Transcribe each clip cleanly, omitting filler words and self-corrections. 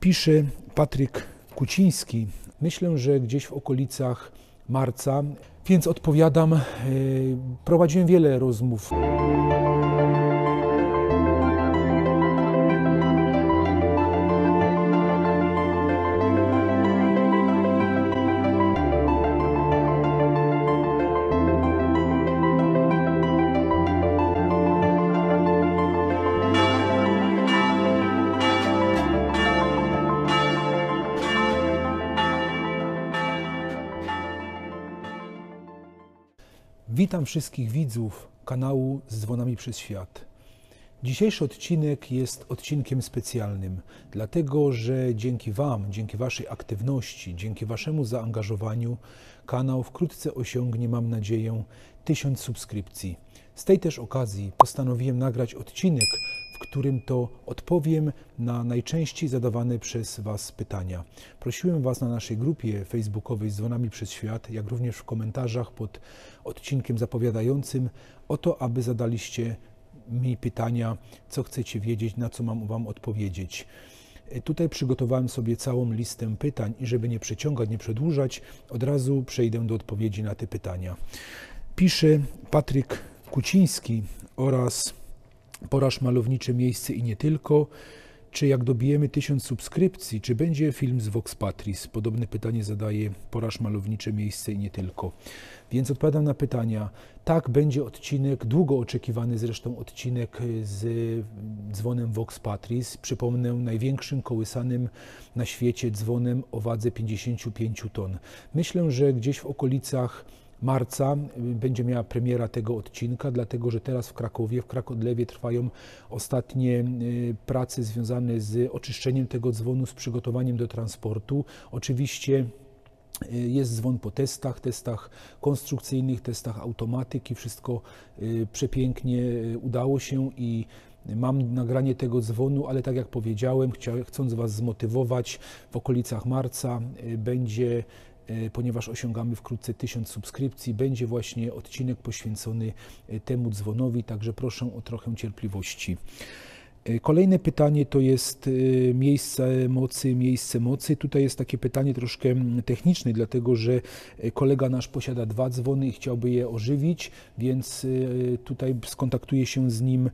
Pisze Patryk Kuciński. Myślę, że gdzieś w okolicach marca, więc odpowiadam. Prowadziłem wiele rozmów. Witam wszystkich widzów kanału Z Dzwonami przez Świat. Dzisiejszy odcinek jest odcinkiem specjalnym, dlatego że dzięki Wam, dzięki Waszej aktywności, dzięki Waszemu zaangażowaniu kanał wkrótce osiągnie, mam nadzieję, 1000 subskrypcji. Z tej też okazji postanowiłem nagrać odcinek, w którym to odpowiem na najczęściej zadawane przez Was pytania. Prosiłem Was na naszej grupie facebookowej Z Dzwonami przez Świat, jak również w komentarzach pod odcinkiem zapowiadającym o to, aby zadaliście mi pytania, co chcecie wiedzieć, na co mam Wam odpowiedzieć. Tutaj przygotowałem sobie całą listę pytań i żeby nie przeciągać, nie przedłużać, od razu przejdę do odpowiedzi na te pytania. Pisze Patryk Kuciński oraz Poraż malownicze miejsce i nie tylko. Czy jak dobijemy 1000 subskrypcji, czy będzie film z Vox Patris? Podobne pytanie zadaje Poraż malownicze miejsce i nie tylko. Więc odpowiadam na pytania. Tak, będzie odcinek, długo oczekiwany zresztą odcinek z dzwonem Vox Patris. Przypomnę, największym kołysanym na świecie dzwonem o wadze 55 ton. Myślę, że gdzieś w okolicach marca będzie miała premiera tego odcinka, dlatego że teraz w Krakowie, w Krakodlewie trwają ostatnie prace związane z oczyszczeniem tego dzwonu, z przygotowaniem do transportu. Oczywiście jest dzwon po testach konstrukcyjnych, testach automatyki, wszystko przepięknie udało się i mam nagranie tego dzwonu, ale tak jak powiedziałem, chcąc Was zmotywować, w okolicach marca będzie, ponieważ osiągamy wkrótce 1000 subskrypcji, będzie właśnie odcinek poświęcony temu dzwonowi, także proszę o trochę cierpliwości. Kolejne pytanie to jest miejsce mocy. Tutaj jest takie pytanie troszkę techniczne, dlatego że kolega nasz posiada 2 dzwony i chciałby je ożywić, więc tutaj skontaktuję się z nim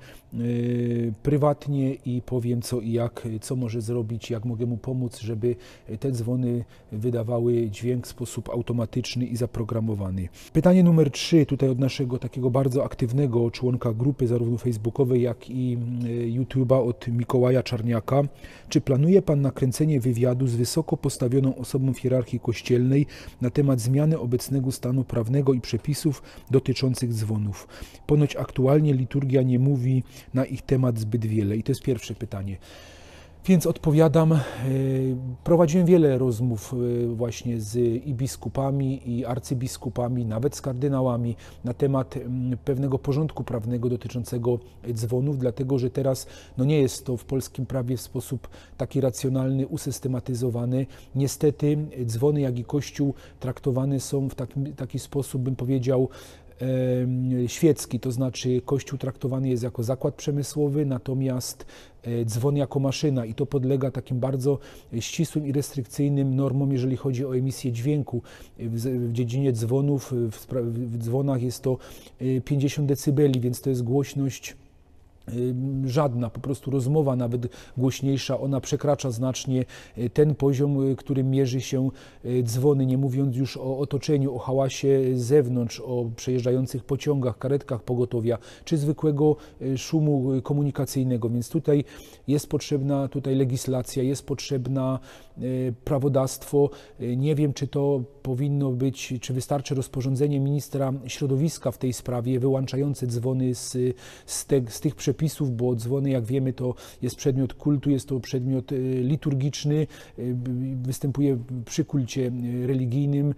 prywatnie i powiem co i jak, co może zrobić, jak mogę mu pomóc, żeby te dzwony wydawały dźwięk w sposób automatyczny i zaprogramowany. Pytanie numer 3, tutaj od naszego takiego bardzo aktywnego członka grupy, zarówno facebookowej, jak i YouTube, od Mikołaja Czarniaka. Czy planuje Pan nakręcenie wywiadu z wysoko postawioną osobą w hierarchii kościelnej na temat zmiany obecnego stanu prawnego i przepisów dotyczących dzwonów? Ponoć aktualnie liturgia nie mówi na ich temat zbyt wiele. I to jest pierwsze pytanie. Więc odpowiadam. Prowadziłem wiele rozmów właśnie z i biskupami, i arcybiskupami, nawet z kardynałami na temat pewnego porządku prawnego dotyczącego dzwonów, dlatego że teraz nie jest to w polskim prawie w sposób taki racjonalny, usystematyzowany. Niestety dzwony, jak i Kościół traktowane są w taki sposób, bym powiedział, świecki, to znaczy Kościół traktowany jest jako zakład przemysłowy, natomiast dzwon jako maszyna i to podlega takim bardzo ścisłym i restrykcyjnym normom, jeżeli chodzi o emisję dźwięku. W dziedzinie dzwonów, w dzwonach jest to 50 decybeli, więc to jest głośność żadna, po prostu rozmowa nawet głośniejsza, ona przekracza znacznie ten poziom, którym mierzy się dzwony, nie mówiąc już o otoczeniu, o hałasie z zewnątrz, o przejeżdżających pociągach, karetkach pogotowia, czy zwykłego szumu komunikacyjnego, więc tutaj jest potrzebna legislacja, jest potrzebna prawodawstwo. Nie wiem, czy to powinno być, czy wystarczy rozporządzenie ministra środowiska w tej sprawie, wyłączające dzwony z tych przepisów, bo dzwony, jak wiemy, to jest przedmiot kultu, jest to przedmiot liturgiczny, występuje przy kulcie religijnym.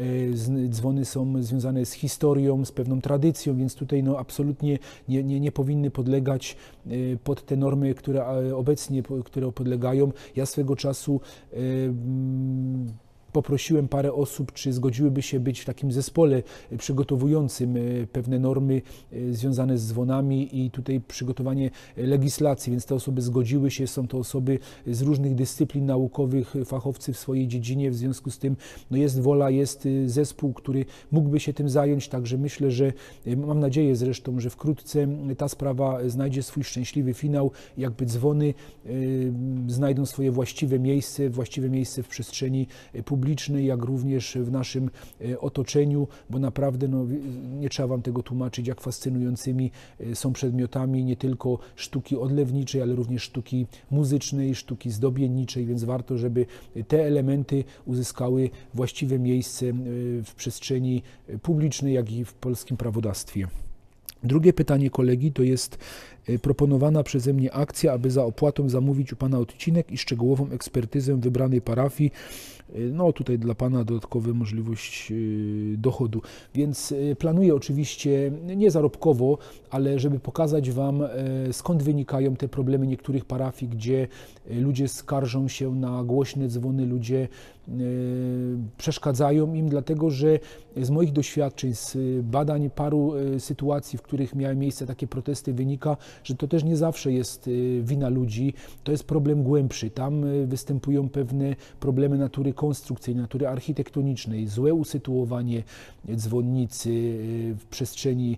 Dzwony są związane z historią, z pewną tradycją, więc tutaj absolutnie nie powinny podlegać pod te normy, które obecnie podlegają. Ja swego czasu poprosiłem parę osób, czy zgodziłyby się być w takim zespole przygotowującym pewne normy związane z dzwonami i tutaj przygotowanie legislacji, więc te osoby zgodziły się, są to osoby z różnych dyscyplin naukowych, fachowcy w swojej dziedzinie, w związku z tym no jest wola, jest zespół, który mógłby się tym zająć, także myślę, że mam nadzieję zresztą, że wkrótce ta sprawa znajdzie swój szczęśliwy finał, jakby dzwony znajdą swoje właściwe miejsce w przestrzeni publicznej, jak również w naszym otoczeniu, bo naprawdę no, nie trzeba Wam tego tłumaczyć, jak fascynującymi są przedmiotami nie tylko sztuki odlewniczej, ale również sztuki muzycznej, sztuki zdobienniczej, więc warto, żeby te elementy uzyskały właściwe miejsce w przestrzeni publicznej, jak i w polskim prawodawstwie. Drugie pytanie kolegi to jest proponowana przeze mnie akcja, aby za opłatą zamówić u Pana odcinek i szczegółową ekspertyzę wybranej parafii. No tutaj dla Pana dodatkowa możliwość dochodu, więc planuję oczywiście nie zarobkowo, ale żeby pokazać Wam, skąd wynikają te problemy niektórych parafii, gdzie ludzie skarżą się na głośne dzwony, ludzie przeszkadzają im, dlatego że z moich doświadczeń, z badań paru sytuacji, w których miały miejsce takie protesty, wynika, że to też nie zawsze jest wina ludzi, to jest problem głębszy. Tam występują pewne problemy natury konstrukcyjnej, natury architektonicznej, złe usytuowanie dzwonnicy w przestrzeni,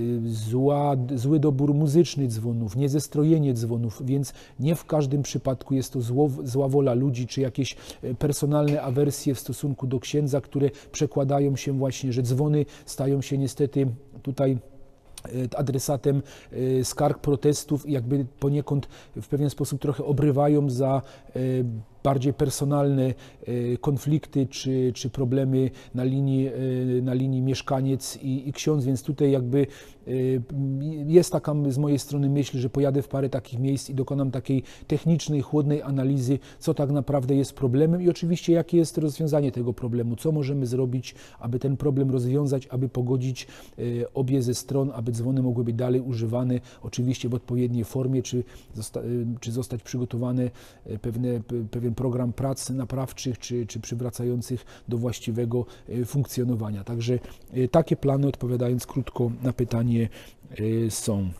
zły dobór muzyczny dzwonów, niezestrojenie dzwonów, więc nie w każdym przypadku jest to zła wola ludzi, czy jakieś personalne awersje w stosunku do księdza, które przekładają się właśnie, że dzwony stają się niestety tutaj adresatem skarg, protestów i jakby poniekąd w pewien sposób trochę obrywają za bardziej personalne konflikty czy problemy na linii mieszkaniec i ksiądz, więc tutaj jakby jest taka z mojej strony myśl, że pojadę w parę takich miejsc i dokonam takiej technicznej, chłodnej analizy, co tak naprawdę jest problemem i oczywiście jakie jest rozwiązanie tego problemu, co możemy zrobić, aby ten problem rozwiązać, aby pogodzić obie ze stron, aby dzwony mogły być dalej używane, oczywiście w odpowiedniej formie, czy zostać przygotowane pewien program prac naprawczych, czy przywracających do właściwego funkcjonowania. Także takie plany, odpowiadając krótko na pytanie, są.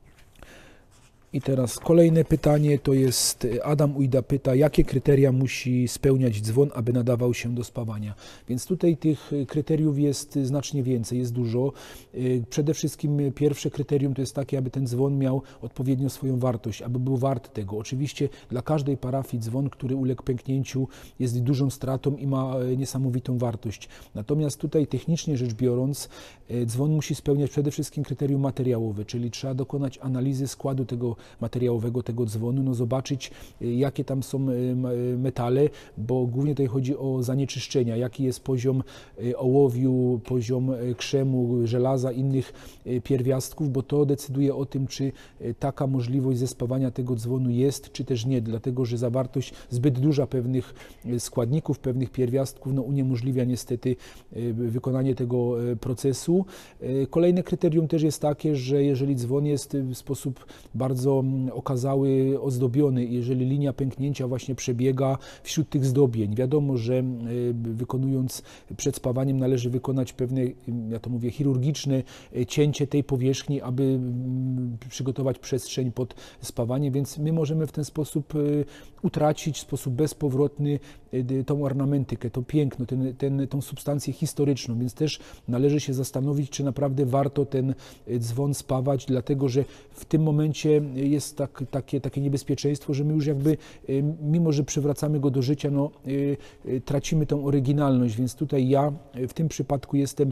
I teraz kolejne pytanie to jest Adam Ujda pyta, jakie kryteria musi spełniać dzwon, aby nadawał się do spawania. Więc tutaj tych kryteriów jest znacznie więcej, jest dużo. Przede wszystkim pierwsze kryterium to jest takie, aby ten dzwon miał odpowiednio swoją wartość, aby był wart tego. Oczywiście dla każdej parafii dzwon, który uległ pęknięciu, jest dużą stratą i ma niesamowitą wartość. Natomiast tutaj technicznie rzecz biorąc, dzwon musi spełniać przede wszystkim kryterium materiałowe, czyli trzeba dokonać analizy składu tego materiałowego, tego dzwonu, no zobaczyć jakie tam są metale, bo głównie tutaj chodzi o zanieczyszczenia, jaki jest poziom ołowiu, poziom krzemu, żelaza, innych pierwiastków, bo to decyduje o tym, czy taka możliwość zespawania tego dzwonu jest, czy też nie, dlatego że zawartość zbyt duża pewnych składników, pewnych pierwiastków no uniemożliwia niestety wykonanie tego procesu. Kolejne kryterium też jest takie, że jeżeli dzwon jest w sposób bardzo okazały, ozdobiony, jeżeli linia pęknięcia właśnie przebiega wśród tych zdobień. Wiadomo, że wykonując przed spawaniem należy wykonać pewne, ja to mówię, chirurgiczne cięcie tej powierzchni, aby przygotować przestrzeń pod spawanie, więc my możemy w ten sposób utracić w sposób bezpowrotny tą ornamentykę, to piękno, tą substancję historyczną, więc też należy się zastanowić, czy naprawdę warto ten dzwon spawać, dlatego że w tym momencie jest takie niebezpieczeństwo, że my już jakby, mimo że przywracamy go do życia, no, tracimy tą oryginalność, więc tutaj ja w tym przypadku jestem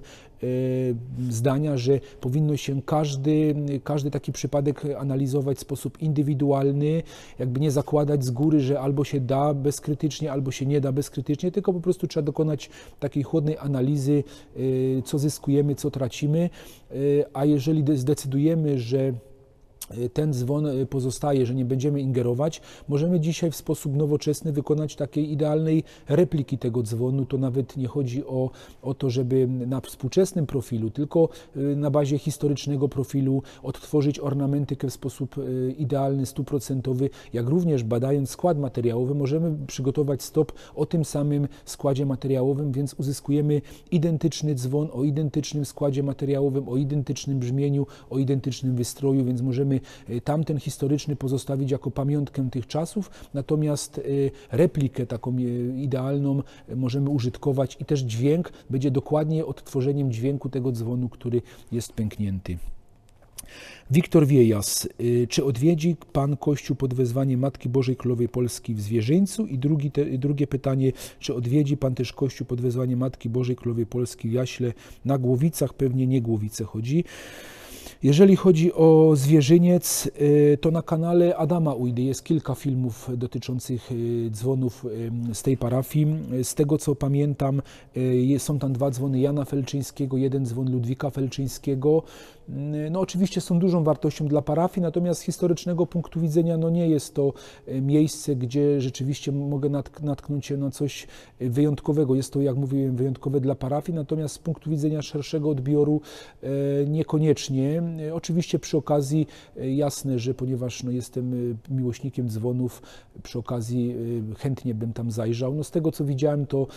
zdania, że powinno się każdy taki przypadek analizować w sposób indywidualny, jakby nie zakładać z góry, że albo się da bezkrytycznie, albo się nie da bezkrytycznie, tylko po prostu trzeba dokonać takiej chłodnej analizy, co zyskujemy, co tracimy, a jeżeli zdecydujemy, że ten dzwon pozostaje, że nie będziemy ingerować, możemy dzisiaj w sposób nowoczesny wykonać takiej idealnej repliki tego dzwonu. To nawet nie chodzi o to, żeby na współczesnym profilu, tylko na bazie historycznego profilu odtworzyć ornamentykę w sposób idealny, stuprocentowy, jak również badając skład materiałowy możemy przygotować stop o tym samym składzie materiałowym, więc uzyskujemy identyczny dzwon o identycznym składzie materiałowym, o identycznym brzmieniu, o identycznym wystroju, więc możemy tamten historyczny pozostawić jako pamiątkę tych czasów, natomiast replikę taką idealną możemy użytkować i też dźwięk będzie dokładnie odtworzeniem dźwięku tego dzwonu, który jest pęknięty. Wiktor Wiejas. Czy odwiedzi Pan Kościół pod wezwaniem Matki Bożej Królowej Polski w Zwierzyńcu? I drugie pytanie, czy odwiedzi Pan też Kościół pod wezwaniem Matki Bożej Królowej Polski w Jaśle na Głowicach? Pewnie nie Głowice chodzi. Jeżeli chodzi o Zwierzyniec, to na kanale Adama Ujdy jest kilka filmów dotyczących dzwonów z tej parafii. Z tego co pamiętam, są tam 2 dzwony Jana Felczyńskiego, 1 dzwon Ludwika Felczyńskiego. No oczywiście są dużą wartością dla parafii, natomiast z historycznego punktu widzenia no nie jest to miejsce, gdzie rzeczywiście mogę natknąć się na coś wyjątkowego. Jest to, jak mówiłem, wyjątkowe dla parafii, natomiast z punktu widzenia szerszego odbioru niekoniecznie. Oczywiście przy okazji jasne, że ponieważ no, jestem miłośnikiem dzwonów, przy okazji chętnie bym tam zajrzał. No, z tego co widziałem, to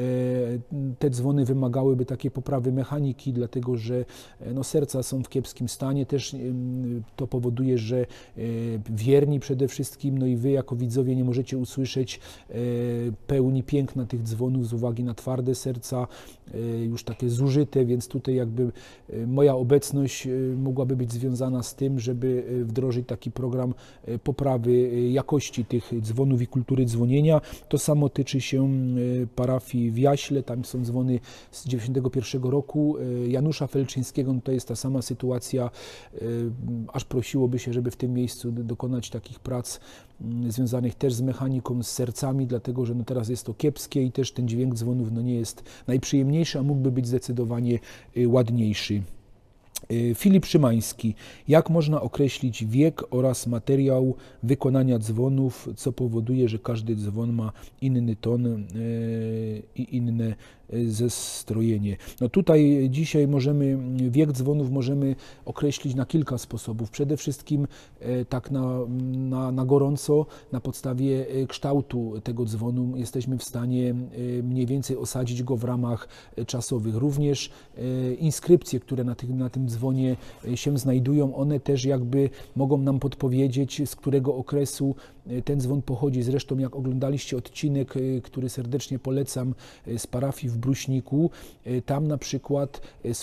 te dzwony wymagałyby takiej poprawy mechaniki, dlatego że no, serca są w kiepskim stanie. Też to powoduje, że wierni przede wszystkim, no i wy jako widzowie nie możecie usłyszeć pełni piękna tych dzwonów z uwagi na twarde serca, już takie zużyte, więc tutaj jakby moja obecność mogłaby być związana z tym, żeby wdrożyć taki program poprawy jakości tych dzwonów i kultury dzwonienia. To samo tyczy się parafii w Jaśle, tam są dzwony z 1991 roku Janusza Felczyńskiego, no to jest ta sama sytuacja, aż prosiłoby się, żeby w tym miejscu dokonać takich prac związanych też z mechaniką, z sercami, dlatego że no teraz jest to kiepskie i też ten dźwięk dzwonów no nie jest najprzyjemniejszy, a mógłby być zdecydowanie ładniejszy. Filip Szymański. Jak można określić wiek oraz materiał wykonania dzwonów, co powoduje, że każdy dzwon ma inny ton i inne zestrojenie? No tutaj dzisiaj wiek dzwonów możemy określić na kilka sposobów. Przede wszystkim tak na gorąco, na podstawie kształtu tego dzwonu jesteśmy w stanie mniej więcej osadzić go w ramach czasowych. Również inskrypcje, które na tym dzwonie się znajdują, one też jakby mogą nam podpowiedzieć, z którego okresu ten dzwon pochodzi. Zresztą jak oglądaliście odcinek, który serdecznie polecam, z parafii w Bruśniku, tam na przykład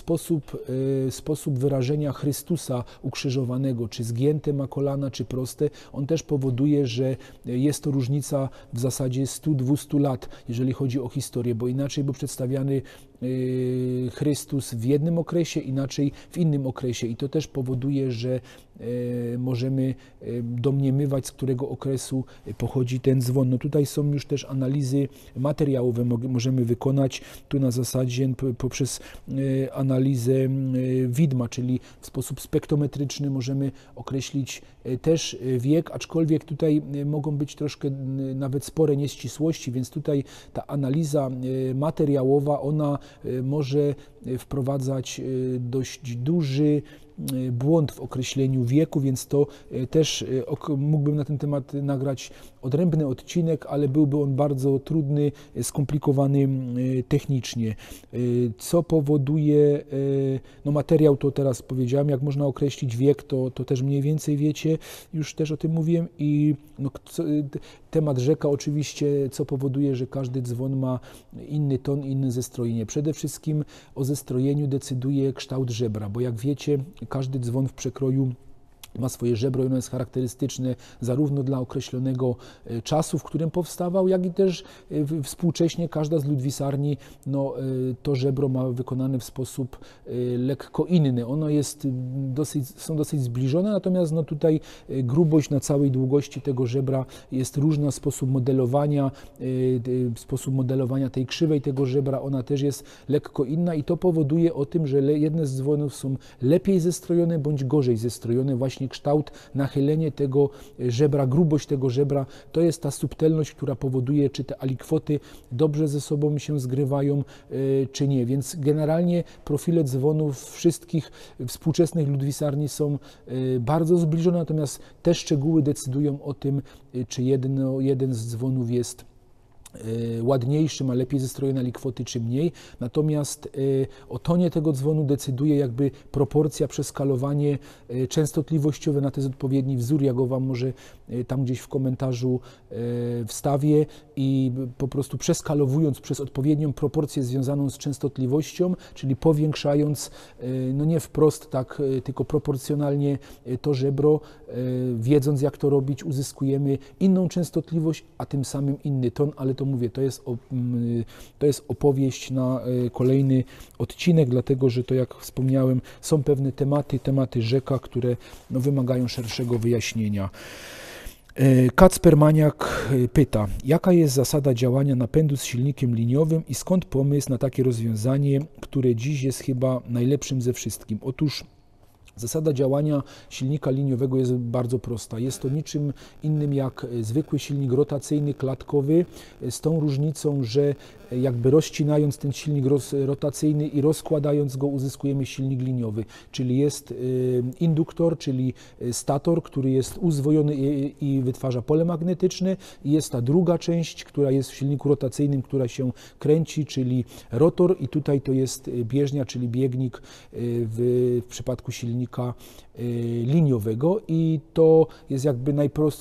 sposób wyrażenia Chrystusa ukrzyżowanego, czy zgięte ma kolana, czy proste, on też powoduje, że jest to różnica w zasadzie 100-200 lat, jeżeli chodzi o historię, bo inaczej był przedstawiany Chrystus w jednym okresie, inaczej w innym okresie i to też powoduje, że możemy domniemywać, z którego okresu pochodzi ten dzwon. No tutaj są już też analizy materiałowe, możemy wykonać tu na zasadzie poprzez analizę widma, czyli w sposób spektrometryczny możemy określić też wiek, aczkolwiek tutaj mogą być troszkę nawet spore nieścisłości, więc tutaj ta analiza materiałowa, ona może wprowadzać dość duży błąd w określeniu wieku, więc to też mógłbym na ten temat nagrać odrębny odcinek, ale byłby on bardzo trudny, skomplikowany technicznie. Co powoduje, no materiał to teraz powiedziałem, jak można określić wiek, to też mniej więcej wiecie, już też o tym mówiłem i no, temat rzeka oczywiście, co powoduje, że każdy dzwon ma inny ton, inne zestrojenie. Przede wszystkim o zestrojeniu decyduje kształt żebra, bo jak wiecie, każdy dzwon w przekroju ma swoje żebro i ono jest charakterystyczne zarówno dla określonego czasu, w którym powstawał, jak i też współcześnie każda z ludwisarni to żebro ma wykonane w sposób lekko inny. Ono jest są dosyć zbliżone, natomiast no tutaj grubość na całej długości tego żebra jest różna, sposób modelowania tej krzywej tego żebra, ona też jest lekko inna i to powoduje o tym, że jedne z dzwonów są lepiej zestrojone bądź gorzej zestrojone właśnie właśnie kształt, nachylenie tego żebra, grubość tego żebra, to jest ta subtelność, która powoduje, czy te alikwoty dobrze ze sobą się zgrywają, czy nie. Więc generalnie profile dzwonów wszystkich współczesnych ludwisarni są bardzo zbliżone, natomiast te szczegóły decydują o tym, czy jeden z dzwonów jest ładniejszy, ma lepiej zestrojone alikwoty czy mniej. Natomiast o tonie tego dzwonu decyduje jakby proporcja, przeskalowanie częstotliwościowe, na to jest odpowiedni wzór. Ja go Wam może tam gdzieś w komentarzu wstawię i po prostu przeskalowując przez odpowiednią proporcję związaną z częstotliwością, czyli powiększając, no nie wprost tak, tylko proporcjonalnie to żebro, wiedząc jak to robić, uzyskujemy inną częstotliwość, a tym samym inny ton, ale to mówię, to jest opowieść na kolejny odcinek, dlatego że to, jak wspomniałem, są pewne tematy rzeka, które no, wymagają szerszego wyjaśnienia. Kacper Maniak pyta, jaka jest zasada działania napędu z silnikiem liniowym i skąd pomysł na takie rozwiązanie, które dziś jest chyba najlepszym ze wszystkim? Otóż zasada działania silnika liniowego jest bardzo prosta. Jest to niczym innym jak zwykły silnik rotacyjny, klatkowy, z tą różnicą, że jakby rozcinając ten silnik rotacyjny i rozkładając go, uzyskujemy silnik liniowy. Czyli jest induktor, czyli stator, który jest uzwojony i wytwarza pole magnetyczne, i jest ta druga część, która jest w silniku rotacyjnym, która się kręci, czyli rotor, i tutaj to jest bieżnia, czyli biegnik w przypadku silnika liniowego, i to jest jakby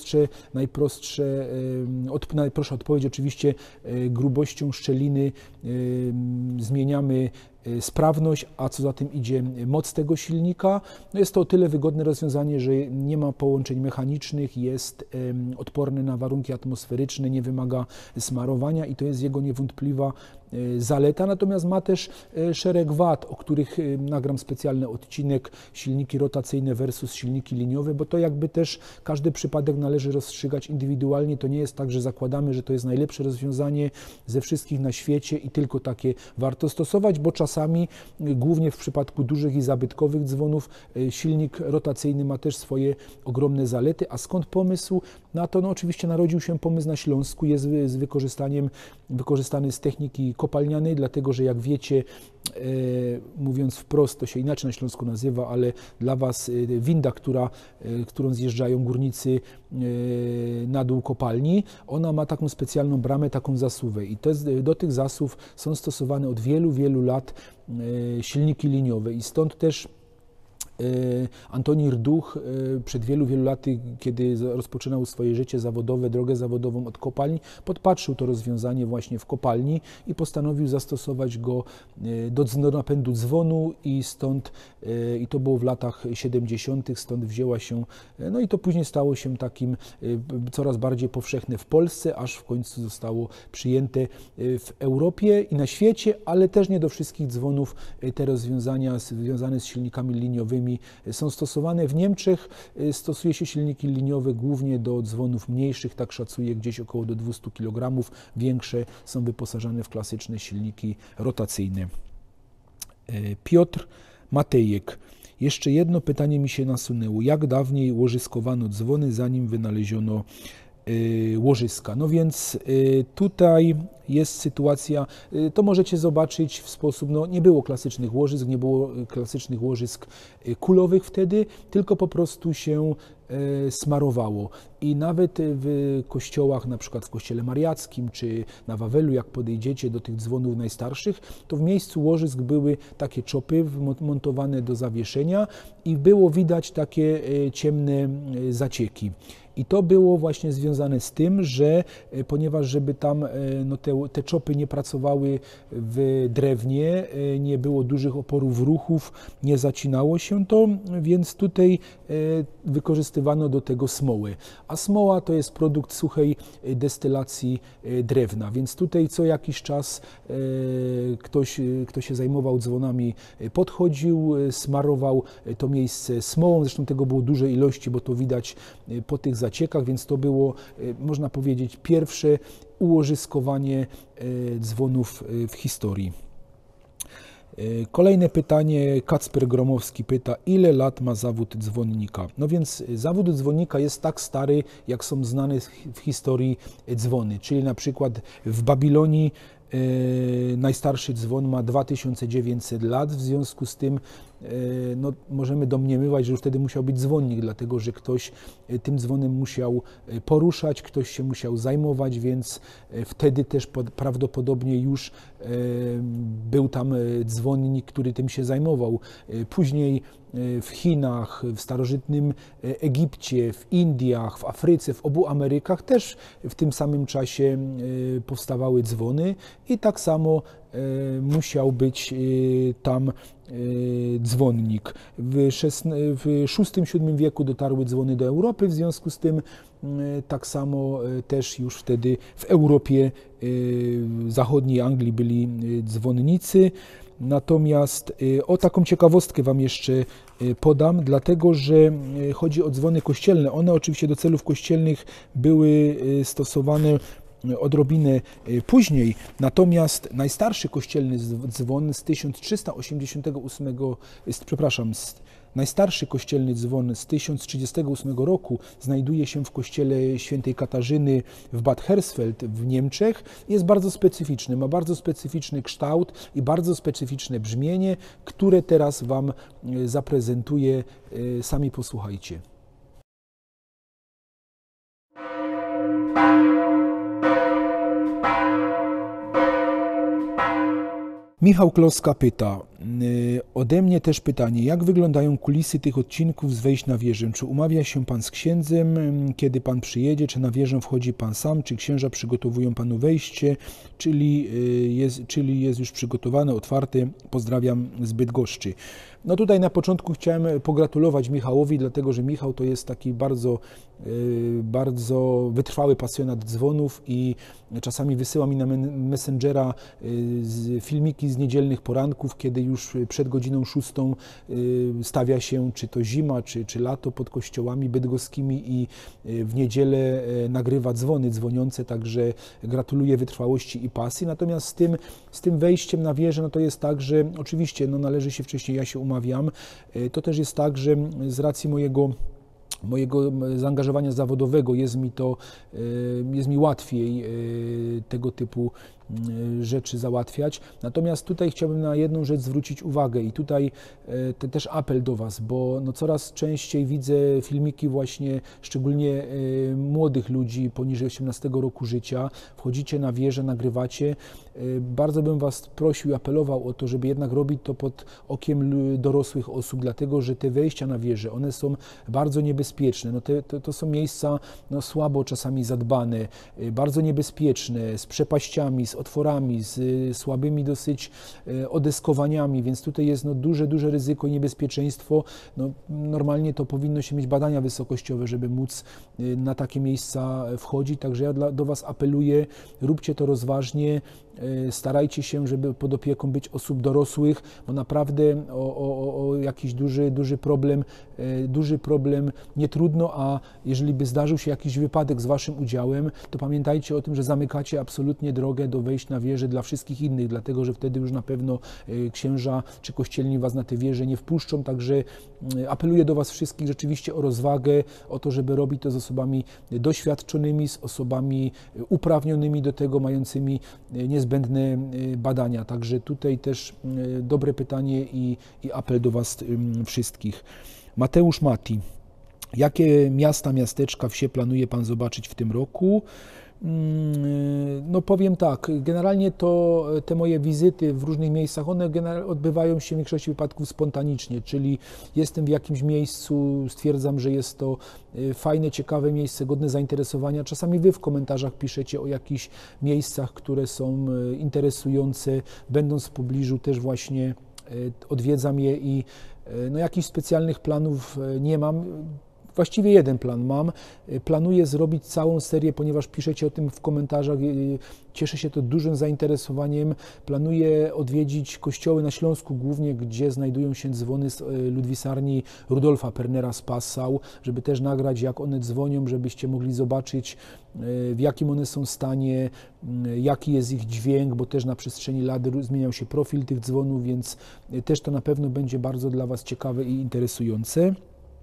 najprostsza odpowiedź. Oczywiście grubością szczeliny zmieniamy sprawność, a co za tym idzie moc tego silnika. No jest to o tyle wygodne rozwiązanie, że nie ma połączeń mechanicznych, jest odporny na warunki atmosferyczne, nie wymaga smarowania i to jest jego niewątpliwa zaleta, natomiast ma też szereg wad, o których nagram specjalny odcinek, silniki rotacyjne versus silniki liniowe, bo to jakby też każdy przypadek należy rozstrzygać indywidualnie. To nie jest tak, że zakładamy, że to jest najlepsze rozwiązanie ze wszystkich na świecie i tylko takie warto stosować, bo czasami, głównie w przypadku dużych i zabytkowych dzwonów, silnik rotacyjny ma też swoje ogromne zalety. A skąd pomysł na to? No oczywiście narodził się pomysł na Śląsku, jest z wykorzystany z techniki kopalnianej, dlatego że jak wiecie, mówiąc wprost, to się inaczej na Śląsku nazywa, ale dla Was winda, którą zjeżdżają górnicy na dół kopalni, ona ma taką specjalną bramę, taką zasuwę, i do tych zasuw są stosowane od wielu, wielu lat silniki liniowe, i stąd też Antoni Rduch przed wielu, wielu laty, kiedy rozpoczynał swoje życie zawodowe, drogę zawodową od kopalni, podpatrzył to rozwiązanie właśnie w kopalni i postanowił zastosować go do napędu dzwonu, i to było w latach 70., stąd wzięła się, no i to później stało się takim coraz bardziej powszechne w Polsce, aż w końcu zostało przyjęte w Europie i na świecie, ale też nie do wszystkich dzwonów te rozwiązania związane z silnikami liniowymi są stosowane. W Niemczech stosuje się silniki liniowe głównie do dzwonów mniejszych, tak szacuje gdzieś około do 200 kg. Większe są wyposażone w klasyczne silniki rotacyjne. Piotr Matejek. Jeszcze jedno pytanie mi się nasunęło. Jak dawniej łożyskowano dzwony, zanim wynaleziono łożyska? No więc tutaj jest sytuacja, to możecie zobaczyć w sposób, no nie było klasycznych łożysk, nie było klasycznych łożysk kulowych wtedy, tylko po prostu się smarowało. I nawet w kościołach, na przykład w kościele mariackim, czy na Wawelu, jak podejdziecie do tych dzwonów najstarszych, to w miejscu łożysk były takie czopy montowane do zawieszenia i było widać takie ciemne zacieki. I to było właśnie związane z tym, że ponieważ żeby tam no, te czopy nie pracowały w drewnie, nie było dużych oporów ruchów, nie zacinało się to, więc tutaj wykorzystywano do tego smołę. A smoła to jest produkt suchej destylacji drewna, więc tutaj co jakiś czas kto się zajmował dzwonami, podchodził, smarował to miejsce smołą, zresztą tego było duże ilości, bo to widać po tych zaciekach, więc to było, można powiedzieć, pierwsze ułożyskowanie dzwonów w historii. Kolejne pytanie, Kacper Gromowski pyta, ile lat ma zawód dzwonnika? No więc zawód dzwonnika jest tak stary, jak są znane w historii dzwony, czyli na przykład w Babilonii najstarszy dzwon ma 2900 lat, w związku z tym no, możemy domniemywać, że już wtedy musiał być dzwonnik, dlatego że ktoś tym dzwonem musiał poruszać, ktoś się musiał zajmować, więc wtedy też prawdopodobnie już był tam dzwonnik, który tym się zajmował. Później w Chinach, w starożytnym Egipcie, w Indiach, w Afryce, w obu Amerykach też w tym samym czasie powstawały dzwony i tak samo musiał być tam dzwonnik. W VI-VII wieku dotarły dzwony do Europy, w związku z tym tak samo też już wtedy w Europie zachodniej Anglii byli dzwonnicy. Natomiast o taką ciekawostkę Wam jeszcze podam, dlatego że chodzi o dzwony kościelne. One oczywiście do celów kościelnych były stosowane odrobinę później, natomiast najstarszy kościelny dzwon z 1388, najstarszy kościelny dzwon z 1038 roku znajduje się w kościele świętej Katarzyny w Bad Hersfeld w Niemczech. Jest bardzo specyficzny, ma bardzo specyficzny kształt i bardzo specyficzne brzmienie, które teraz Wam zaprezentuję. Sami posłuchajcie. Michał Kloska pyta, ode mnie też pytanie, jak wyglądają kulisy tych odcinków z Wejść na wieżę? Czy umawia się Pan z księdzem, kiedy Pan przyjedzie, czy na wieżę wchodzi Pan sam, czy księża przygotowują Panu wejście, czyli jest już przygotowane, otwarte? Pozdrawiam z Bydgoszczy. No tutaj na początku chciałem pogratulować Michałowi, dlatego że Michał to jest taki bardzo wytrwały pasjonat dzwonów i czasami wysyła mi na Messengera filmiki z niedzielnych poranków, kiedy już przed godziną 6 stawia się, czy to zima, czy lato, pod kościołami bydgoskimi i w niedzielę nagrywa dzwony dzwoniące, także gratuluję wytrwałości i pasji. Natomiast z tym wejściem na wieżę, no to jest tak, że oczywiście no należy się wcześniej, ja się umawiam. To też jest tak, że z racji mojego zaangażowania zawodowego jest mi łatwiej tego typu rzeczy załatwiać. Natomiast tutaj chciałbym na jedną rzecz zwrócić uwagę i tutaj też apel do Was, bo no coraz częściej widzę filmiki właśnie szczególnie młodych ludzi poniżej 18 roku życia. Wchodzicie na wieżę, nagrywacie. Bardzo bym Was prosił i apelował o to, żeby jednak robić to pod okiem dorosłych osób, dlatego że te wejścia na wieżę, one są bardzo niebezpieczne. No to są miejsca no, słabo czasami zadbane, bardzo niebezpieczne, z przepaściami, z otworami, z słabymi dosyć odeskowaniami, więc tutaj jest no, duże ryzyko i niebezpieczeństwo. No, normalnie to powinno się mieć badania wysokościowe, żeby móc na takie miejsca wchodzić, także ja do Was apeluję, róbcie to rozważnie, starajcie się, żeby pod opieką być osób dorosłych, bo naprawdę o jakiś duży problem nie trudno, a jeżeli by zdarzył się jakiś wypadek z Waszym udziałem, to pamiętajcie o tym, że zamykacie absolutnie drogę do wejść na wieżę dla wszystkich innych, dlatego że wtedy już na pewno księża czy kościelni Was na tę wieżę nie wpuszczą, także apeluję do Was wszystkich rzeczywiście o rozwagę, o to, żeby robić to z osobami doświadczonymi, z osobami uprawnionymi do tego, mającymi niezbędne badania. Także tutaj też dobre pytanie i apel do Was wszystkich. Mateusz Mati. Jakie miasta, miasteczka, wsie planuje Pan zobaczyć w tym roku? No powiem tak, generalnie to te moje wizyty w różnych miejscach, one odbywają się w większości wypadków spontanicznie, czyli jestem w jakimś miejscu, stwierdzam, że jest to fajne, ciekawe miejsce, godne zainteresowania. Czasami Wy w komentarzach piszecie o jakichś miejscach, które są interesujące, będąc w pobliżu też właśnie odwiedzam je i no jakichś specjalnych planów nie mam. właściwie jeden plan mam. Planuję zrobić całą serię, ponieważ piszecie o tym w komentarzach. Cieszy się to dużym zainteresowaniem. Planuję odwiedzić kościoły na Śląsku głównie, gdzie znajdują się dzwony z ludwisarni Rudolfa Pernera z Passau, żeby też nagrać, jak one dzwonią, żebyście mogli zobaczyć, w jakim one są stanie, jaki jest ich dźwięk, bo też na przestrzeni lat zmieniał się profil tych dzwonów, więc też to na pewno będzie bardzo dla Was ciekawe i interesujące.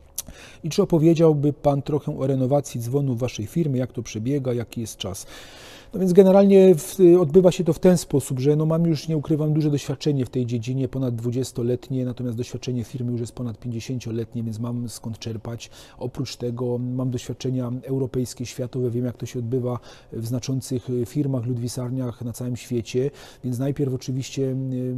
I czy opowiedziałby Pan trochę o renowacji dzwonu w Waszej firmie, jak to przebiega, jaki jest czas? No więc generalnie odbywa się to w ten sposób, że no mam już, nie ukrywam, duże doświadczenie w tej dziedzinie, ponad 20-letnie, natomiast doświadczenie firmy już jest ponad 50-letnie, więc mam skąd czerpać. Oprócz tego mam doświadczenia europejskie, światowe, wiem jak to się odbywa w znaczących firmach, ludwisarniach na całym świecie, więc najpierw oczywiście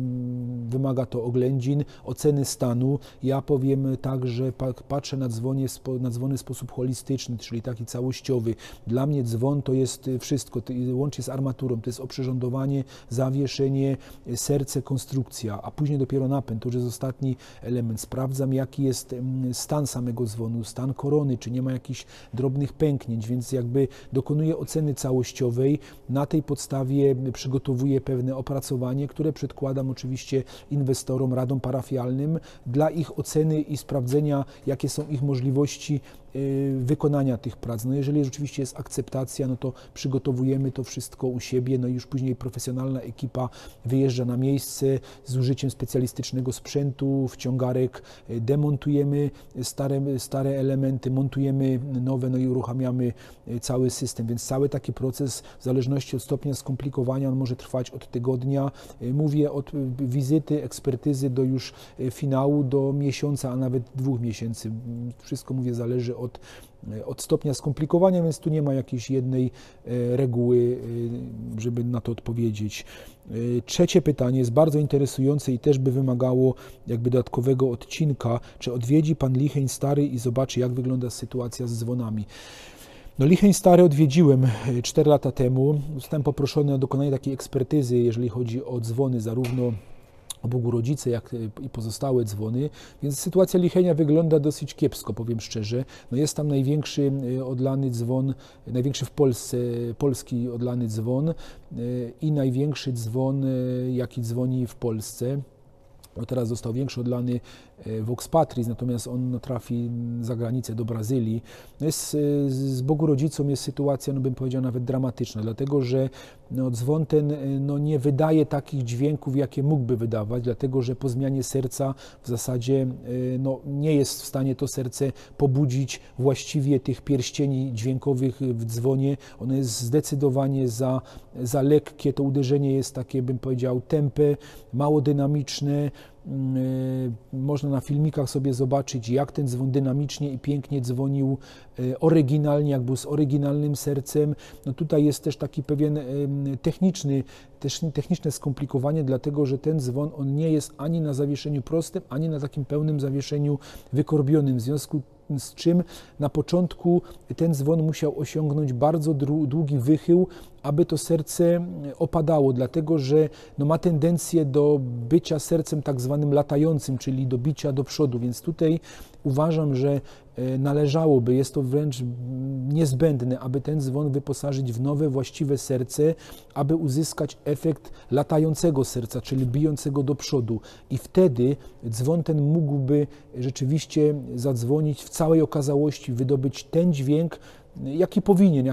wymaga to oględzin, oceny stanu. Ja powiem tak, że patrzę na dzwony w sposób holistyczny, czyli taki całościowy. Dla mnie dzwon to jest wszystko, łącznie z armaturą, to jest oprzyrządowanie, zawieszenie, serce, konstrukcja, a później dopiero napęd, to już jest ostatni element. Sprawdzam, jaki jest stan samego dzwonu, stan korony, czy nie ma jakichś drobnych pęknięć, więc jakby dokonuję oceny całościowej. Na tej podstawie przygotowuję pewne opracowanie, które przedkładam oczywiście inwestorom, radom parafialnym dla ich oceny i sprawdzenia, jakie są ich możliwości wykonania tych prac. No jeżeli rzeczywiście jest akceptacja, no to przygotowujemy to wszystko u siebie, no i już później profesjonalna ekipa wyjeżdża na miejsce z użyciem specjalistycznego sprzętu, wciągarek, demontujemy stare elementy, montujemy nowe, no i uruchamiamy cały system, więc cały taki proces w zależności od stopnia skomplikowania on może trwać od tygodnia, mówię od wizyty, ekspertyzy do już finału, do miesiąca, a nawet 2 miesięcy. Wszystko, mówię, zależy od stopnia skomplikowania, więc tu nie ma jakiejś jednej reguły, żeby na to odpowiedzieć. Trzecie pytanie jest bardzo interesujące i też by wymagało jakby dodatkowego odcinka. Czy odwiedzi Pan Licheń Stary i zobaczy, jak wygląda sytuacja z dzwonami? No, Licheń Stary odwiedziłem 4 lata temu. Zostałem poproszony o dokonanie takiej ekspertyzy, jeżeli chodzi o dzwony, zarówno o Bogu Rodzice, jak i pozostałe dzwony, więc sytuacja Lichenia wygląda dosyć kiepsko, powiem szczerze. No jest tam największy odlany dzwon, największy w Polsce, polski odlany dzwon i największy dzwon, jaki dzwoni w Polsce. No teraz został większy odlany Vox Patris, natomiast on trafi za granicę do Brazylii. No jest, z Bogu Rodzicą jest sytuacja, no bym powiedział, nawet dramatyczna, dlatego że no, dzwon ten no, nie wydaje takich dźwięków, jakie mógłby wydawać, dlatego że po zmianie serca w zasadzie no, nie jest w stanie to serce pobudzić właściwie tych pierścieni dźwiękowych w dzwonie. Ono jest zdecydowanie za lekkie, to uderzenie jest takie, bym powiedział, tępe, mało dynamiczne. Można na filmikach sobie zobaczyć, jak ten dzwon dynamicznie i pięknie dzwonił oryginalnie, jak był z oryginalnym sercem. No tutaj jest też taki pewien techniczne skomplikowanie, dlatego że ten dzwon on nie jest ani na zawieszeniu prostym, ani na takim pełnym zawieszeniu wykorbionym, w związku z czym na początku ten dzwon musiał osiągnąć bardzo długi wychył, aby to serce opadało, dlatego że no, ma tendencję do bycia sercem tak zwanym latającym, czyli do bicia do przodu, więc tutaj uważam, że należałoby, jest to wręcz niezbędne, aby ten dzwon wyposażyć w nowe, właściwe serce, aby uzyskać efekt latającego serca, czyli bijącego do przodu. I wtedy dzwon ten mógłby rzeczywiście zadzwonić w całej okazałości, wydobyć ten dźwięk, jaki powinien,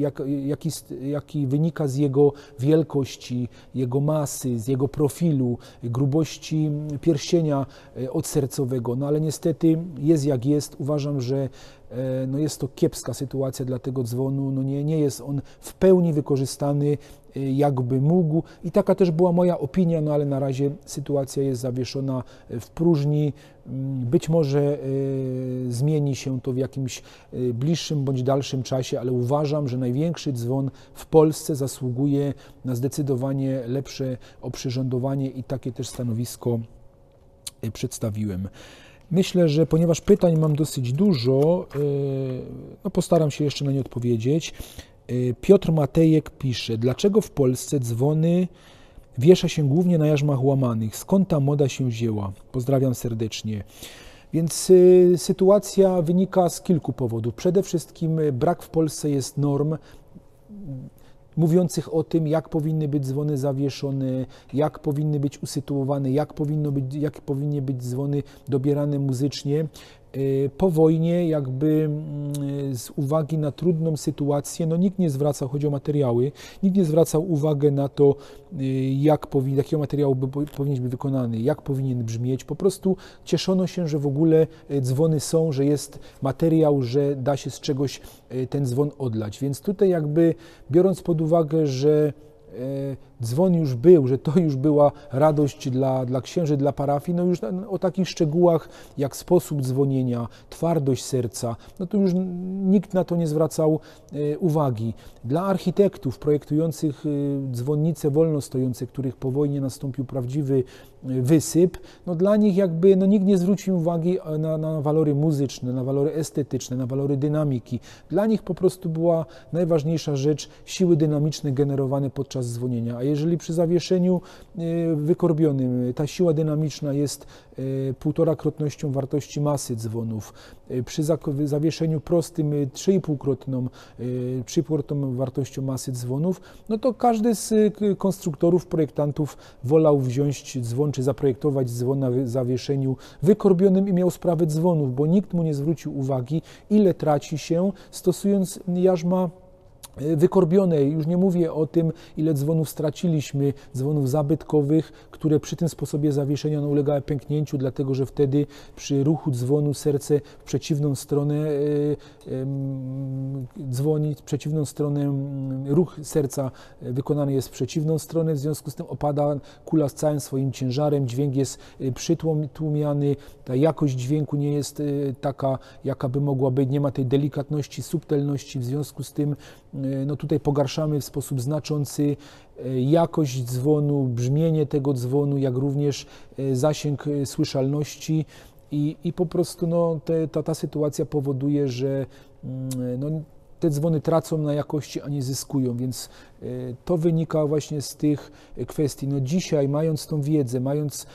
jaki wynika z jego wielkości, jego masy, z jego profilu, grubości pierścienia odsercowego. No ale niestety jest jak jest. Uważam, że no jest to kiepska sytuacja dla tego dzwonu. No nie jest on w pełni wykorzystany, jakby mógł. I taka też była moja opinia, no ale na razie sytuacja jest zawieszona w próżni. Być może zmieni się to w jakimś bliższym bądź dalszym czasie, ale uważam, że największy dzwon w Polsce zasługuje na zdecydowanie lepsze oprzyrządowanie i takie też stanowisko przedstawiłem. Myślę, że ponieważ pytań mam dosyć dużo, no postaram się jeszcze na nie odpowiedzieć. Piotr Matejek pisze, dlaczego w Polsce dzwony wiesza się głównie na jarzmach łamanych? Skąd ta moda się wzięła? Pozdrawiam serdecznie. Więc sytuacja wynika z kilku powodów. Przede wszystkim brak w Polsce jest norm mówiących o tym, jak powinny być dzwony zawieszone, jak powinny być usytuowane, jak powinny być dzwony dobierane muzycznie. Po wojnie jakby z uwagi na trudną sytuację, no nikt nie zwracał, chodzi o materiały, nikt nie zwracał uwagi na to, jakiego materiału powinien być wykonany, jak powinien brzmieć. Po prostu cieszono się, że w ogóle dzwony są, że jest materiał, że da się z czegoś ten dzwon odlać. Więc tutaj jakby biorąc pod uwagę, że dzwon już był, że to już była radość dla księży, dla parafii, no już o takich szczegółach jak sposób dzwonienia, twardość serca, no to już nikt na to nie zwracał uwagi. Dla architektów projektujących dzwonnice wolno stojące, których po wojnie nastąpił prawdziwy wysyp, no dla nich jakby nikt nie zwrócił uwagi na walory muzyczne, na walory estetyczne, na walory dynamiki. Dla nich po prostu była najważniejsza rzecz siły dynamiczne generowane podczas dzwonienia. A jeżeli przy zawieszeniu wykorbionym ta siła dynamiczna jest 1,5-krotnością wartości masy dzwonów, przy zawieszeniu prostym 3,5-krotną wartością masy dzwonów, no to każdy z konstruktorów, projektantów wolał wziąć dzwon, czy zaprojektować dzwon na zawieszeniu wykorbionym i miał sprawę dzwonów, bo nikt mu nie zwrócił uwagi, ile traci się stosując jarzma wykorbione. Już nie mówię o tym, ile dzwonów straciliśmy, dzwonów zabytkowych, które przy tym sposobie zawieszenia ulegały pęknięciu, dlatego że wtedy przy ruchu dzwonu serce w przeciwną stronę dzwoni, w przeciwną stronę, ruch serca wykonany jest w przeciwną stronę, w związku z tym opada kula z całym swoim ciężarem, dźwięk jest przytłumiany, ta jakość dźwięku nie jest taka, jaka by mogła być, nie ma tej delikatności, subtelności, w związku z tym no tutaj pogarszamy w sposób znaczący jakość dzwonu, brzmienie tego dzwonu, jak również zasięg słyszalności i po prostu no, ta sytuacja powoduje, że no, te dzwony tracą na jakości, a nie zyskują, więc to wynika właśnie z tych kwestii. No dzisiaj, mając tą wiedzę, mając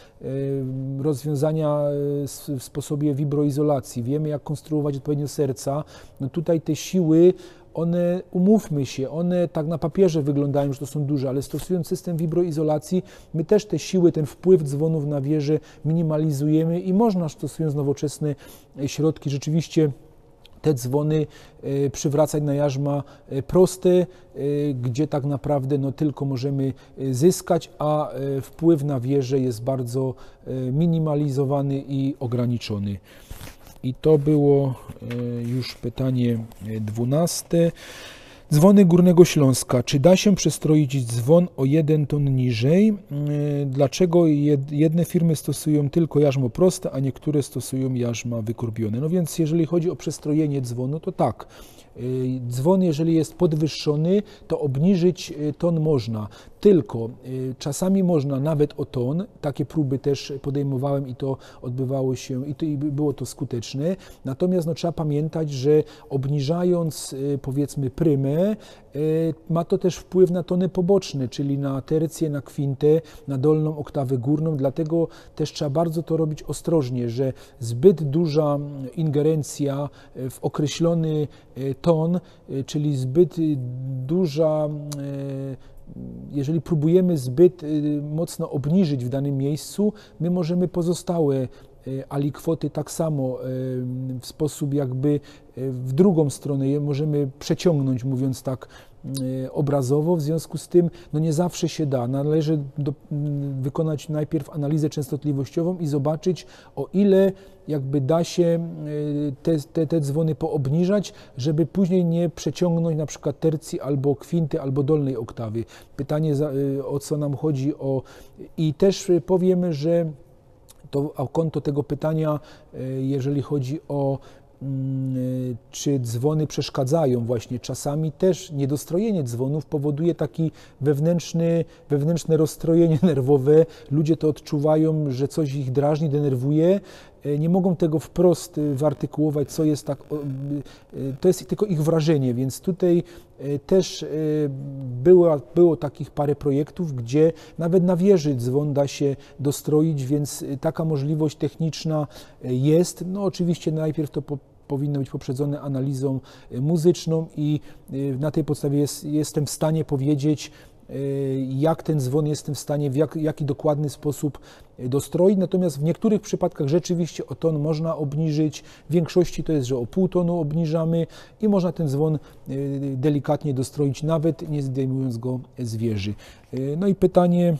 rozwiązania w sposobie wibroizolacji, wiemy, jak konstruować odpowiednio serca, no tutaj te siły, one, umówmy się, one tak na papierze wyglądają, że to są duże, ale stosując system wibroizolacji, my też te siły, ten wpływ dzwonów na wieżę minimalizujemy i można, stosując nowoczesne środki, rzeczywiście te dzwony przywracać na jarzma proste, gdzie tak naprawdę no, tylko możemy zyskać, a wpływ na wieżę jest bardzo minimalizowany i ograniczony. I to było już pytanie 12. Dzwony Górnego Śląska. Czy da się przestroić dzwon o 1 ton niżej? Dlaczego jedne firmy stosują tylko jarzmo proste, a niektóre stosują jarzma wykorbione? No więc jeżeli chodzi o przestrojenie dzwonu, to tak. Dzwon, jeżeli jest podwyższony, to obniżyć ton można. Tylko czasami można nawet o ton, takie próby też podejmowałem i to odbywało się i było to skuteczne. Natomiast no, trzeba pamiętać, że obniżając powiedzmy prymę, ma to też wpływ na tony poboczne, czyli na tercję, na kwintę, na dolną oktawę górną, dlatego też trzeba bardzo to robić ostrożnie, że zbyt duża ingerencja w określony ton, czyli zbyt duża, jeżeli próbujemy zbyt mocno obniżyć w danym miejscu, my możemy pozostałe alikwoty tak samo w sposób jakby w drugą stronę je możemy przeciągnąć, mówiąc tak obrazowo, w związku z tym no nie zawsze się da. Należy wykonać najpierw analizę częstotliwościową i zobaczyć, o ile jakby da się te dzwony poobniżać, żeby później nie przeciągnąć na przykład tercji albo kwinty, albo dolnej oktawy. Pytanie, o co nam chodzi, i też powiemy, że to a konto tego pytania, jeżeli chodzi o czy dzwony przeszkadzają, właśnie czasami też niedostrojenie dzwonów powoduje taki wewnętrzne rozstrojenie nerwowe. Ludzie to odczuwają, że coś ich drażni, denerwuje nie mogą tego wprost wyartykułować, co jest tak, to jest tylko ich wrażenie, więc tutaj też było takich parę projektów, gdzie nawet na wieży dzwon da się dostroić, więc taka możliwość techniczna jest. No oczywiście najpierw to powinno być poprzedzone analizą muzyczną i na tej podstawie jestem w stanie powiedzieć, jak ten dzwon jestem w stanie w jaki dokładny sposób dostroić. Natomiast w niektórych przypadkach rzeczywiście o ton można obniżyć. W większości to jest, że o pół tonu obniżamy i można ten dzwon delikatnie dostroić, nawet nie zdejmując go z wieży. No i pytanie,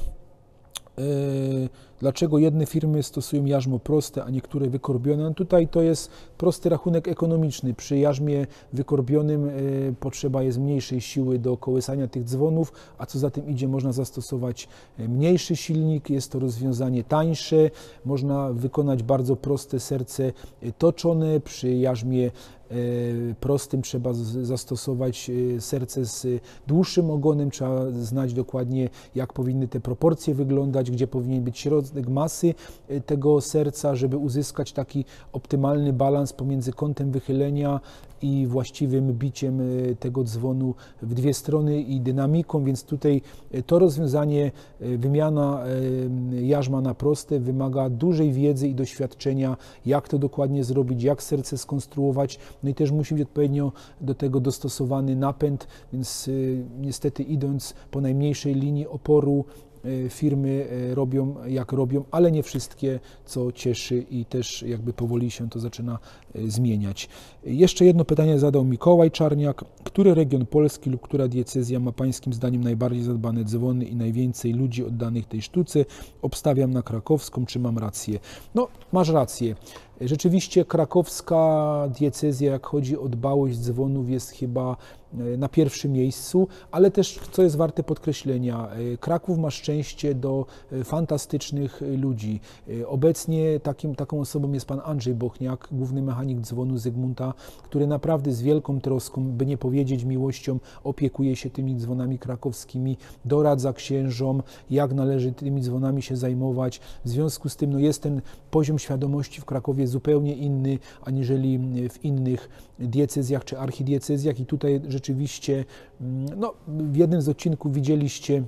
dlaczego jedne firmy stosują jarzmo proste, a niektóre wykorbione? No tutaj to jest prosty rachunek ekonomiczny. Przy jarzmie wykorbionym potrzeba jest mniejszej siły do kołysania tych dzwonów, a co za tym idzie, można zastosować mniejszy silnik, jest to rozwiązanie tańsze, można wykonać bardzo proste serce toczone. Przy jarzmie prostym trzeba zastosować serce z dłuższym ogonem, trzeba znać dokładnie, jak powinny te proporcje wyglądać, gdzie powinien być środek masy tego serca, żeby uzyskać taki optymalny balans pomiędzy kątem wychylenia i właściwym biciem tego dzwonu w dwie strony i dynamiką, więc tutaj to rozwiązanie, wymiana jarzma na proste wymaga dużej wiedzy i doświadczenia, jak to dokładnie zrobić, jak serce skonstruować, no i też musi być odpowiednio do tego dostosowany napęd, więc niestety idąc po najmniejszej linii oporu, firmy robią jak robią, ale nie wszystkie, co cieszy i też jakby powoli się to zaczyna zmieniać. Jeszcze jedno pytanie zadał Mikołaj Czarniak. Który region Polski lub która diecezja ma pańskim zdaniem najbardziej zadbane dzwony i najwięcej ludzi oddanych tej sztuce? Obstawiam na krakowską, czy mam rację? No, masz rację. Rzeczywiście krakowska diecezja, jak chodzi o dbałość dzwonów, jest chyba na pierwszym miejscu, ale też, co jest warte podkreślenia, Kraków ma szczęście do fantastycznych ludzi. Obecnie taką osobą jest pan Andrzej Bochniak, główny mechanik dzwonu Zygmunta, który naprawdę z wielką troską, by nie powiedzieć miłością, opiekuje się tymi dzwonami krakowskimi, doradza księżom, jak należy tymi dzwonami się zajmować. W związku z tym no, jest ten poziom świadomości w Krakowie zupełnie inny, aniżeli w innych diecezjach czy archidiecezjach i tutaj rzeczywiście, no, w jednym z odcinków widzieliście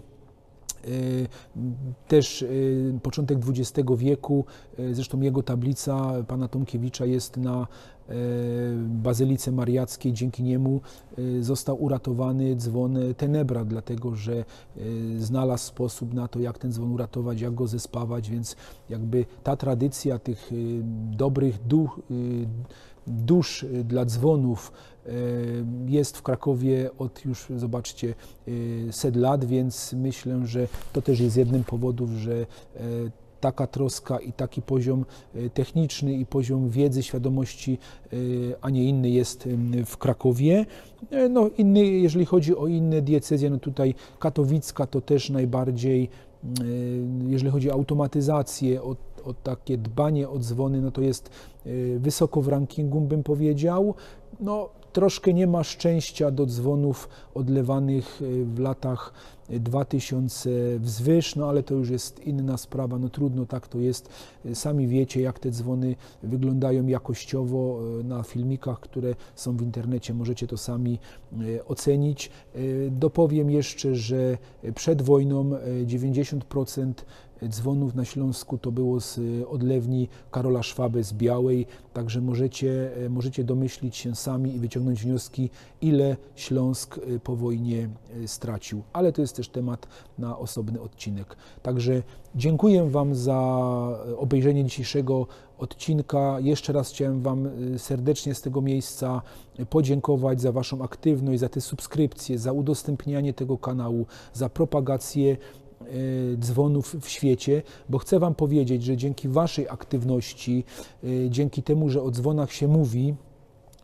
też początek XX wieku, zresztą jego tablica pana Tomkiewicza jest na Bazylice Mariackiej, dzięki niemu został uratowany dzwon Tenebra, dlatego że znalazł sposób na to, jak ten dzwon uratować, jak go zespawać, więc jakby ta tradycja tych dobrych dusz dla dzwonów jest w Krakowie od już, zobaczcie, 100 lat, więc myślę, że to też jest jednym powodów, że taka troska i taki poziom techniczny i poziom wiedzy, świadomości, a nie inny jest w Krakowie. No, jeżeli chodzi o inne diecezje, no tutaj katowicka to też najbardziej, jeżeli chodzi o automatyzację, o takie dbanie o dzwony, no to jest wysoko w rankingu, bym powiedział. No, troszkę nie ma szczęścia do dzwonów odlewanych w latach 2000 wzwyż, no ale to już jest inna sprawa, no trudno, tak to jest. Sami wiecie, jak te dzwony wyglądają jakościowo na filmikach, które są w internecie, możecie to sami ocenić. Dopowiem jeszcze, że przed wojną 90% dzwonów na Śląsku to było z odlewni Karola Szwaby z Białej, także możecie domyślić się sami i wyciągnąć wnioski, ile Śląsk po wojnie stracił. Ale to jest też temat na osobny odcinek. Także dziękuję Wam za obejrzenie dzisiejszego odcinka. Jeszcze raz chciałem Wam serdecznie z tego miejsca podziękować za Waszą aktywność, za te subskrypcje, za udostępnianie tego kanału, za propagację dzwonów w świecie, bo chcę Wam powiedzieć, że dzięki Waszej aktywności, dzięki temu, że o dzwonach się mówi,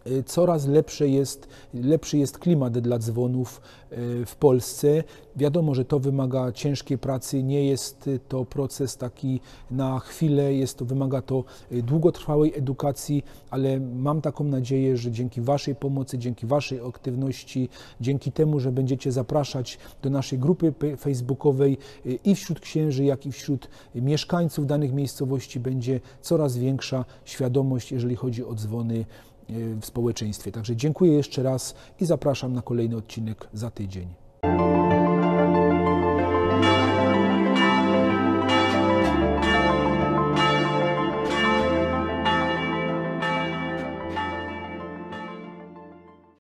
Coraz lepszy jest klimat dla dzwonów w Polsce. Wiadomo, że to wymaga ciężkiej pracy, nie jest to proces taki na chwilę, wymaga to długotrwałej edukacji, ale mam taką nadzieję, że dzięki Waszej pomocy, dzięki Waszej aktywności, dzięki temu, że będziecie zapraszać do naszej grupy facebookowej i wśród księży, jak i wśród mieszkańców danych miejscowości będzie coraz większa świadomość, jeżeli chodzi o dzwony w społeczeństwie. Także dziękuję jeszcze raz i zapraszam na kolejny odcinek za tydzień.